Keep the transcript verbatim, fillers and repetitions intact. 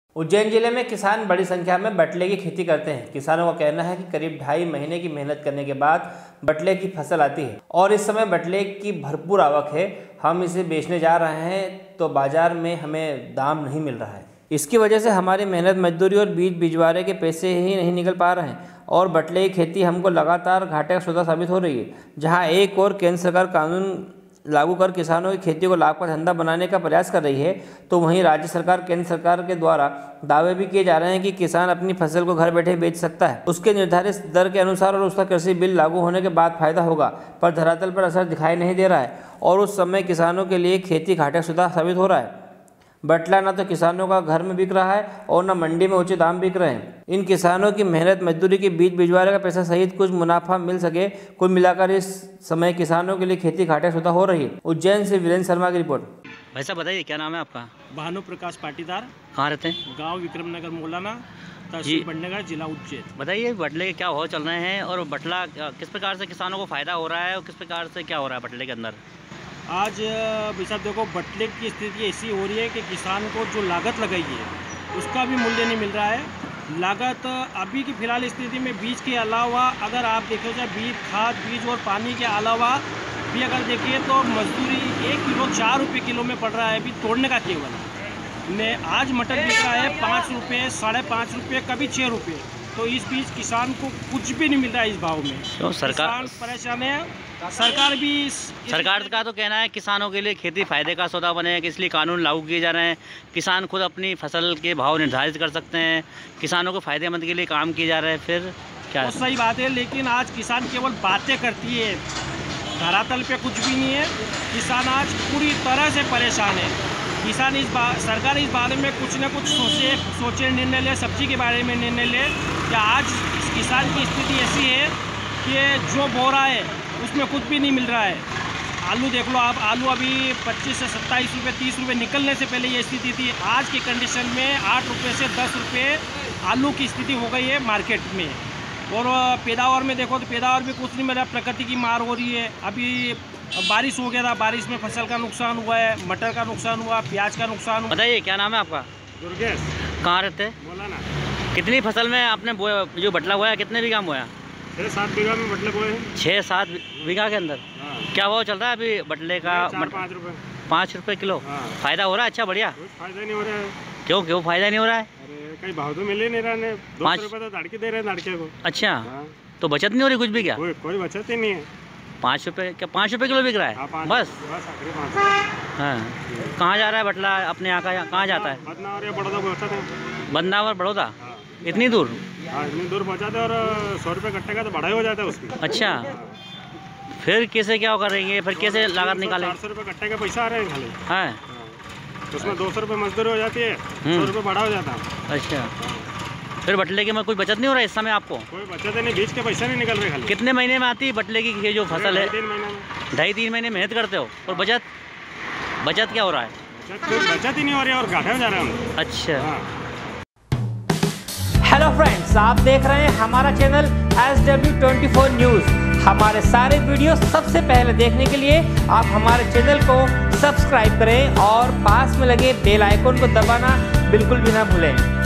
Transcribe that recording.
उज्जैन जिले में किसान बड़ी संख्या में बटले की खेती करते हैं। किसानों का कहना है कि करीब ढाई महीने की मेहनत करने के बाद बटले की फसल आती है और इस समय बटले की भरपूर आवक है। हम इसे बेचने जा रहे हैं तो बाजार में हमें दाम नहीं मिल रहा है। इसकी वजह से हमारी मेहनत मजदूरी और बीज भिजवारे के पैसे ही नहीं निकल पा रहे हैं और बटले की खेती हमको लगातार घाटे का सौदा साबित हो रही है। जहाँ एक और केंद्र सरकार कानून लागू कर किसानों की खेती को लाभ का धंधा बनाने का प्रयास कर रही है, तो वहीं राज्य सरकार केंद्र सरकार के द्वारा दावे भी किए जा रहे हैं कि किसान अपनी फसल को घर बैठे बेच सकता है, उसके निर्धारित दर के अनुसार और उसका कृषि बिल लागू होने के बाद फायदा होगा। पर धरातल पर असर दिखाई नहीं दे रहा है और उस समय किसानों के लिए खेती घाटे का सौदा साबित हो रहा है। बटला न तो किसानों का घर में बिक रहा है और न मंडी में ऊंचे दाम बिक रहे हैं। इन किसानों की मेहनत मजदूरी के बीच भिजवारे का पैसा सहित कुछ मुनाफा मिल सके, कुल मिलाकर इस समय किसानों के लिए खेती घाटे सौदा हो रही है। उज्जैन से वीरेंद्र शर्मा की रिपोर्ट। भाई साहब बताइए, क्या नाम है आपका? भानु प्रकाश पाटीदार। कहाँ रहते हैं? गांव विक्रमनगर मौलाना, तहसील बंडनगर, जिला उज्जैन। बताइए बटले के क्या भाव चल रहे हैं और बटला किस प्रकार से किसानों को फायदा हो रहा है और किस प्रकार से क्या हो रहा है बटले के अंदर? आज भाई साहब देखो, बटले की स्थिति ऐसी हो रही है कि किसान को जो लागत लगाई है उसका भी मूल्य नहीं मिल रहा है। लागत अभी की फ़िलहाल स्थिति में बीज के अलावा अगर आप देखो जाए बीज खाद बीज और पानी के अलावा भी अगर देखिए तो मजदूरी एक किलो चार रुपये किलो में पड़ रहा है अभी तोड़ने का केवल। मैं आज मटर बिक रहा है पाँच रुपये साढ़े पाँच रुपये कभी छः रुपये। तो इस बीच किसान को कुछ भी नहीं मिल रहा है इस भाव में। तो सरकार परेशान है। सरकार भी सरकार का तो कहना है किसानों के लिए खेती फायदे का सौदा बने, इसलिए कानून लागू किए जा रहे हैं। किसान खुद अपनी फसल के भाव निर्धारित कर सकते हैं, किसानों को फायदेमंद के लिए काम किए जा रहे हैं। फिर क्या तो सही बात है, लेकिन आज किसान केवल बातें करती है, धरातल पे कुछ भी नहीं है। किसान आज पूरी तरह से परेशान है। किसान इस बार सरकार इस बारे में कुछ न कुछ सोचे सोचे निर्णय ले, सब्जी के बारे में निर्णय ले। कि आज किसान की स्थिति ऐसी है कि जो बो रहा है उसमें कुछ भी नहीं मिल रहा है। आलू देख लो आप, आलू अभी पच्चीस से सत्ताईस रुपये तीस रुपये निकलने से पहले ये स्थिति थी। आज की कंडीशन में आठ रुपये से दस रुपये आलू की स्थिति हो गई है मार्केट में। और पैदावार में देखो तो पैदावार भी कुछ नहीं मिल रहा, प्रकृति की मार हो रही है। अभी बारिश हो गया था, बारिश में फसल का नुकसान हुआ है, मटर का नुकसान हुआ, प्याज का नुकसान हुआ। बताइए क्या नाम है आपका? दुर्गेश। कहाँ रहते हैं? मौलाना। कितनी फसल में आपने बोया, जो बटला बोया कितने बीघा में बोया? छः सात बीघा में बटले बोए हैं। छः सात बीघा के अंदर। हाँ। क्या भाव चल रहा है अभी बटले का? पाँच रुपये पाँच रुपये किलो। हाँ। फायदा हो रहा है? अच्छा बढ़िया। फायदा नहीं हो रहा है। क्यों क्यों फायदा नहीं हो रहा है? अरे कहीं भाव तो मिल ही नहीं रहा है। दो सौ रुपये तो लड़के दे रहे हैं लड़के को। अच्छा। हाँ। तो बचत नहीं हो रही कुछ भी? क्या कोई कोई बचत ही नहीं है। पाँच रुपये क्या पाँच रुपये किलो बिक रहा है? हाँ, बस बस आखिरी पाँच। हाँ। कहाँ जा रहा है बटला अपने यहाँ का? कहाँ जाता है? बदनावर या बड़ौदा पहुँचाते हैं। बदनावर बड़ौदा? इतनी दूर? हाँ, इतनी दूर पहुँचाते और सौ रुपये कट्टे का तो बढ़ा ही हो जाता है उसकी। अच्छा। फिर कैसे क्या करेंगे? फिर कैसे लागत निकालेंगे? चार सौ रुपये कट्टे के पैसा आ रहे हैं खाली। हाँ। उसमें दो सौ रुपये मजदूरी हो जाती है, सौ रुपये बढ़ा हो जाता है। अच्छा। फिर बटले की में कोई बचत नहीं हो रहा है इस समय आपको? कोई बचत नहीं, बीच के पैसे नहीं निकल रहे खाली। कितने महीने में आती है बटले की ये जो फसल है? तीन महीने में। ढाई तीन महीने मेहनत करते हो और बचत बचत क्या हो रहा है? बचत बचत ही नहीं हो रही है और घाटे में जा रहे हैं हम। अच्छा। हेलो फ्रेंड्स, आप देख रहे हैं हमारा channel S W twenty four news. हमारे सारे वीडियो सबसे पहले देखने के लिए आप हमारे चैनल को सब्सक्राइब करें और पास में लगे बेल आइकन को दबाना बिल्कुल भी ना भूलें।